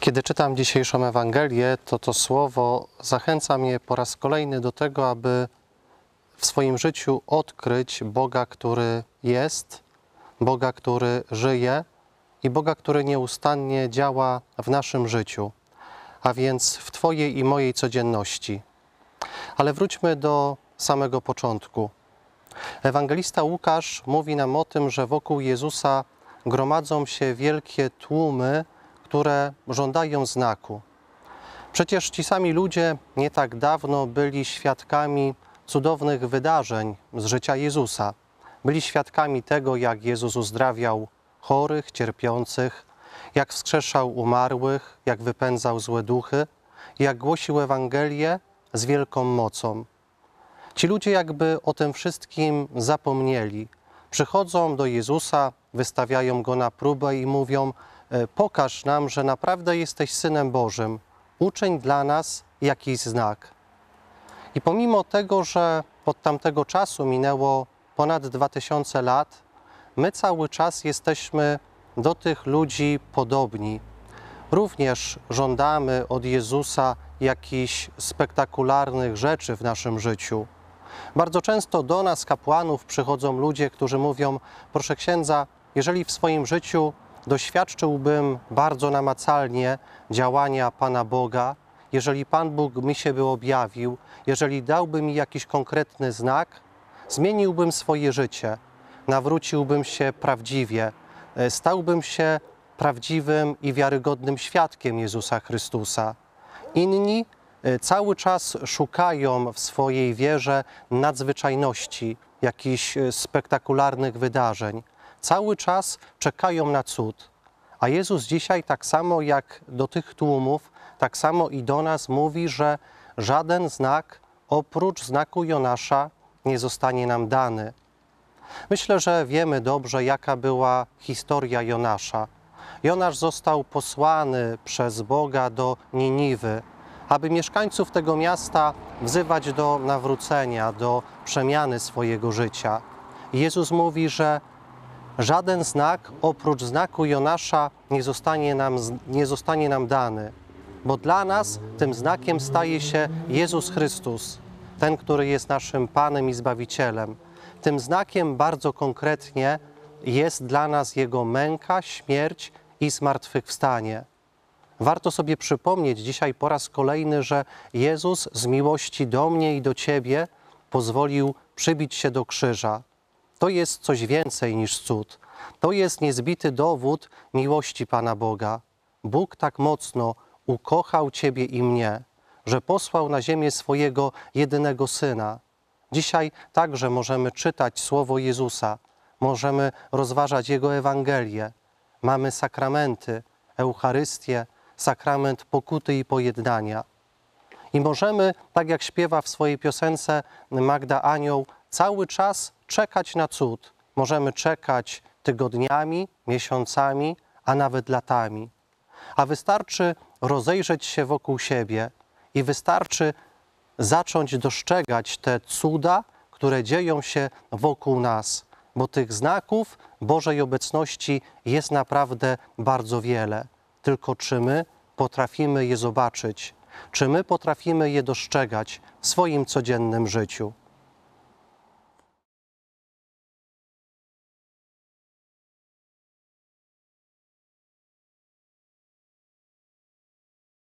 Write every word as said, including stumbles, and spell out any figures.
Kiedy czytam dzisiejszą Ewangelię, to to słowo zachęca mnie po raz kolejny do tego, aby w swoim życiu odkryć Boga, który jest, Boga, który żyje i Boga, który nieustannie działa w naszym życiu, a więc w Twojej i mojej codzienności. Ale wróćmy do samego początku. Ewangelista Łukasz mówi nam o tym, że wokół Jezusa gromadzą się wielkie tłumy, które żądają znaku. Przecież ci sami ludzie nie tak dawno byli świadkami cudownych wydarzeń z życia Jezusa. Byli świadkami tego, jak Jezus uzdrawiał chorych, cierpiących, jak wskrzeszał umarłych, jak wypędzał złe duchy, jak głosił Ewangelię z wielką mocą. Ci ludzie jakby o tym wszystkim zapomnieli. Przychodzą do Jezusa, wystawiają Go na próbę i mówią: pokaż nam, że naprawdę jesteś Synem Bożym. Uczyń dla nas jakiś znak. I pomimo tego, że od tamtego czasu minęło ponad dwa tysiące lat, my cały czas jesteśmy do tych ludzi podobni. Również żądamy od Jezusa jakichś spektakularnych rzeczy w naszym życiu. Bardzo często do nas, kapłanów, przychodzą ludzie, którzy mówią: proszę księdza, jeżeli w swoim życiu doświadczyłbym bardzo namacalnie działania Pana Boga, jeżeli Pan Bóg mi się by objawił, jeżeli dałby mi jakiś konkretny znak, zmieniłbym swoje życie, nawróciłbym się prawdziwie, stałbym się prawdziwym i wiarygodnym świadkiem Jezusa Chrystusa. Inni cały czas szukają w swojej wierze nadzwyczajności, jakichś spektakularnych wydarzeń. Cały czas czekają na cud. A Jezus dzisiaj tak samo jak do tych tłumów, tak samo i do nas mówi, że żaden znak oprócz znaku Jonasza nie zostanie nam dany. Myślę, że wiemy dobrze, jaka była historia Jonasza. Jonasz został posłany przez Boga do Niniwy, aby mieszkańców tego miasta wzywać do nawrócenia, do przemiany swojego życia. I Jezus mówi, że żaden znak oprócz znaku Jonasza nie zostanie nam, nie zostanie nam dany, bo dla nas tym znakiem staje się Jezus Chrystus, ten, który jest naszym Panem i Zbawicielem. Tym znakiem bardzo konkretnie jest dla nas Jego męka, śmierć i zmartwychwstanie. Warto sobie przypomnieć dzisiaj po raz kolejny, że Jezus z miłości do mnie i do Ciebie pozwolił przybić się do krzyża. To jest coś więcej niż cud. To jest niezbity dowód miłości Pana Boga. Bóg tak mocno ukochał Ciebie i mnie, że posłał na ziemię swojego jedynego Syna. Dzisiaj także możemy czytać słowo Jezusa, możemy rozważać Jego Ewangelię. Mamy sakramenty, Eucharystię, sakrament pokuty i pojednania. I możemy, tak jak śpiewa w swojej piosence Magda Anioł, cały czas czekać na cud. Możemy czekać tygodniami, miesiącami, a nawet latami. A wystarczy rozejrzeć się wokół siebie i wystarczy zacząć dostrzegać te cuda, które dzieją się wokół nas, bo tych znaków Bożej obecności jest naprawdę bardzo wiele. Tylko czy my potrafimy je zobaczyć? Czy my potrafimy je dostrzegać w swoim codziennym życiu?